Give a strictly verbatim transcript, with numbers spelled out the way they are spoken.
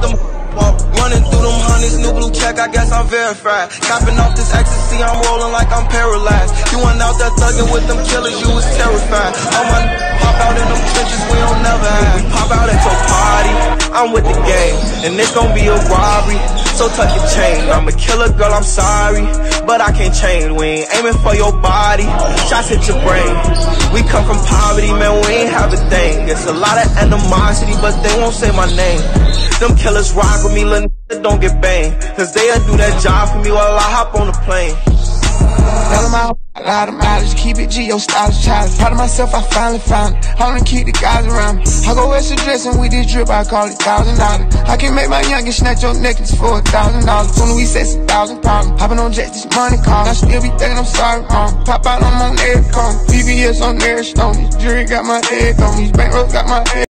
them walk. Running through them honeys, new blue check, I guess I'm verified. Copping off this ecstasy, I'm rolling like I'm paralyzed. You went out there thugging with them killers, you was terrified. All my pop out in them trenches, we don't never hide. We pop out at your party, I'm with the gang, and it's gon' be a robbery. So tuck your chain, I'm a killer, girl, I'm sorry, but I can't change. We ain't aiming for your body, shots hit your brain. We come from poverty, man, we ain't have a thing. It's a lot of animosity, but they won't say my name. Them killers rock with me, little nigga don't get banged, cause they'll do that job for me while I hop on the plane. Tell them out, a lot of mileage, keep it G O stylish, childish. Proud of myself, I finally found it. I wanna keep the guys around me. I go West dressing with this drip, I call it thousand dollars. I can make my youngest snatch your necklace for a thousand dollars. Soon we set a thousand problems. Hopping on jets, this money call. I still be thinking I'm sorry, mom. Pop out, I'm on every corner. V V S on every stone. This jury got my head on. These bankrolls got my head.